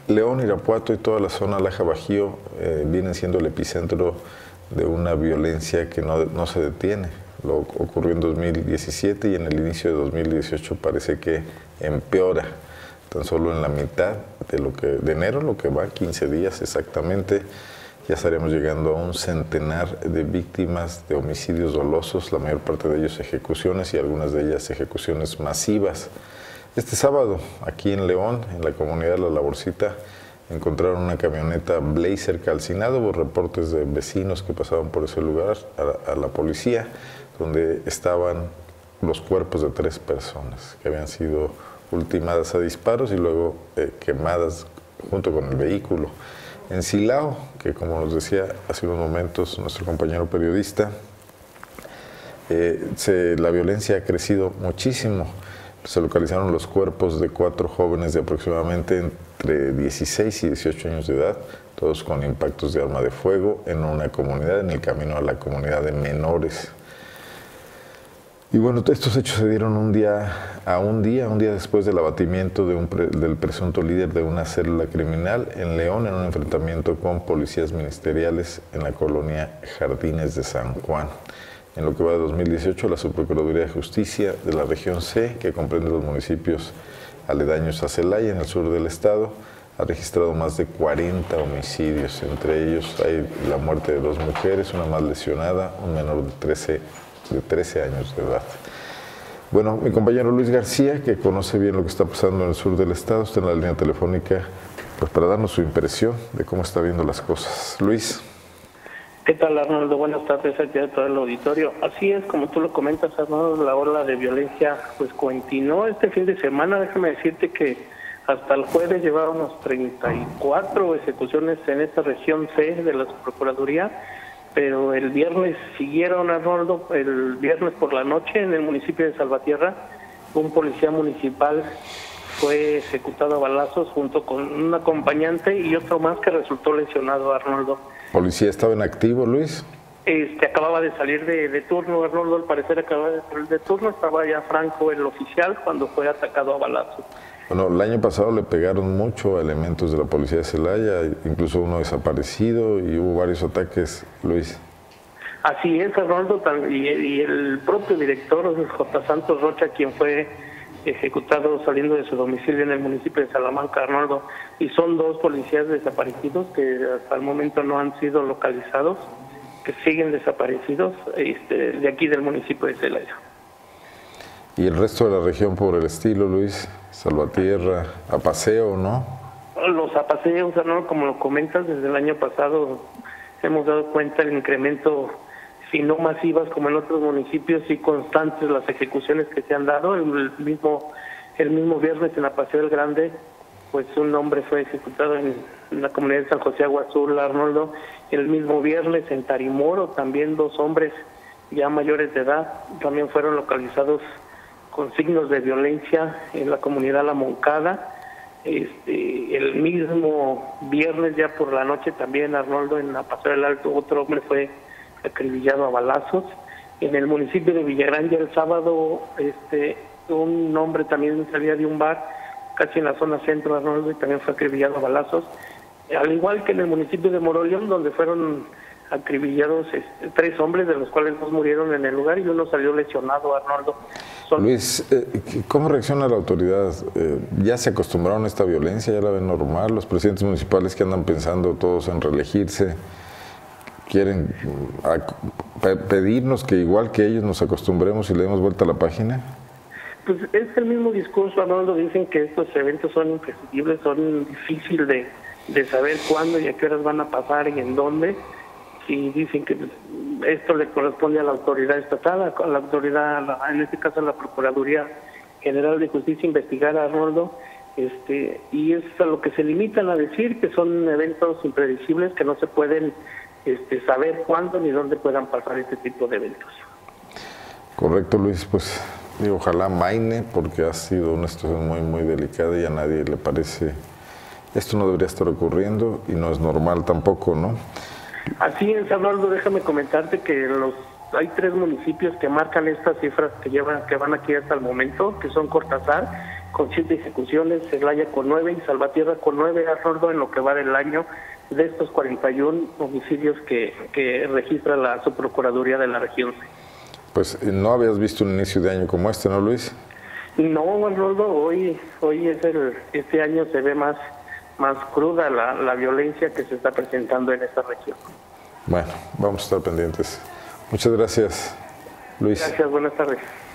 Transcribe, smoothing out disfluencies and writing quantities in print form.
León, Irapuato y toda la zona Laja-Bajío vienen siendo el epicentro de una violencia que no se detiene. Lo ocurrió en 2017 y en el inicio de 2018 parece que empeora. Tan solo en la mitad de enero, lo que va, 15 días exactamente, ya estaremos llegando a un centenar de víctimas de homicidios dolosos, la mayor parte de ellos ejecuciones y algunas de ellas ejecuciones masivas. Este sábado, aquí en León, en la comunidad de La Laborcita, encontraron una camioneta Blazer calcinada. Hubo reportes de vecinos que pasaban por ese lugar a la policía, donde estaban los cuerpos de 3 personas que habían sido ultimadas a disparos y luego quemadas junto con el vehículo. En Silao, que como nos decía hace unos momentos nuestro compañero periodista, la violencia ha crecido muchísimo. Se localizaron los cuerpos de 4 jóvenes de aproximadamente entre 16 y 18 años de edad, todos con impactos de arma de fuego en una comunidad, en el camino a la comunidad de menores. Y bueno, estos hechos se dieron un día después del abatimiento del presunto líder de una célula criminal en León en un enfrentamiento con policías ministeriales en la colonia Jardines de San Juan. En lo que va de 2018, la Subprocuraduría de Justicia de la región C, que comprende los municipios aledaños a Celaya, en el sur del estado, ha registrado más de 40 homicidios. Entre ellos hay la muerte de 2 mujeres, una más lesionada, un menor de 13 años de edad. Bueno, mi compañero Luis García, que conoce bien lo que está pasando en el sur del estado, está en la línea telefónica pues para darnos su impresión de cómo está viendo las cosas. Luis. ¿Qué tal, Arnoldo? Buenas tardes aquí a todo el auditorio. Así es, como tú lo comentas, Arnoldo, la ola de violencia pues continuó este fin de semana. Déjame decirte que hasta el jueves llevábamos 34 ejecuciones en esta región C de la Procuraduría, pero el viernes siguieron, Arnoldo. El viernes por la noche en el municipio de Salvatierra, un policía municipal fue ejecutado a balazos junto con un acompañante y otro más que resultó lesionado, Arnoldo. ¿Policía estaba en activo, Luis? Acababa de salir de turno, Arnoldo, al parecer acababa de salir de turno, estaba ya Franco, el oficial, cuando fue atacado a balazos. Bueno, el año pasado le pegaron mucho a elementos de la policía de Celaya, incluso uno desaparecido y hubo varios ataques, Luis. Así es, Arnoldo, y el propio director, J. Santos Rocha, quien fue ejecutado saliendo de su domicilio en el municipio de Salamanca, Arnoldo, y son 2 policías desaparecidos que hasta el momento no han sido localizados, que siguen desaparecidos de aquí del municipio de Celaya. ¿Y el resto de la región por el estilo, Luis? Salvatierra, Apaseo, ¿no? Los apaseos, Arnoldo, como lo comentas, desde el año pasado hemos dado cuenta del incremento, si no masivas como en otros municipios, sí constantes las ejecuciones que se han dado. El mismo viernes en Apaseo el Grande, pues un hombre fue ejecutado en la comunidad de San José Agua Azul, Arnoldo. El mismo viernes en Tarimoro también 2 hombres ya mayores de edad también fueron localizados con signos de violencia en la comunidad La Moncada. El mismo viernes ya por la noche también, Arnoldo, en Apaseo del Alto, otro hombre fue acribillado a balazos. En el municipio de Villagrán ya el sábado un hombre también salía de un bar casi en la zona centro, Arnoldo, y también fue acribillado a balazos, al igual que en el municipio de Moroleón, donde fueron acribillados 3 hombres, de los cuales 2 murieron en el lugar y uno salió lesionado, Arnoldo. Luis, ¿cómo reacciona la autoridad? ¿Ya se acostumbraron a esta violencia? ¿Ya la ven normal? Los presidentes municipales que andan pensando todos en reelegirse quieren pedirnos que igual que ellos nos acostumbremos y le demos vuelta a la página. Pues es el mismo discurso, Arnoldo. Dicen que estos eventos son imprescindibles, son difíciles de saber cuándo y a qué horas van a pasar y en dónde. Y dicen que esto le corresponde a la autoridad estatal, a la autoridad, en este caso a la Procuraduría General de Justicia, investigar, Arnoldo, y es a lo que se limitan a decir, que son eventos impredecibles que no se pueden saber cuándo ni dónde puedan pasar este tipo de eventos. Correcto, Luis, pues ojalá maine, porque ha sido una situación muy, muy delicada y a nadie le parece, esto no debería estar ocurriendo y no es normal tampoco, ¿no? Así es, Arnoldo, déjame comentarte que hay 3 municipios que marcan estas cifras que van aquí hasta el momento, que son Cortázar con 7 ejecuciones, Celaya con 9 y Salvatierra con 9, Arnoldo, en lo que va del año, de estos 41 homicidios que registra la Subprocuraduría de la región. Pues no habías visto un inicio de año como este, ¿no, Luis? No, Arnoldo, hoy este año se ve más cruda la violencia que se está presentando en esta región. Bueno, vamos a estar pendientes. Muchas gracias, Luis. Gracias, buenas tardes.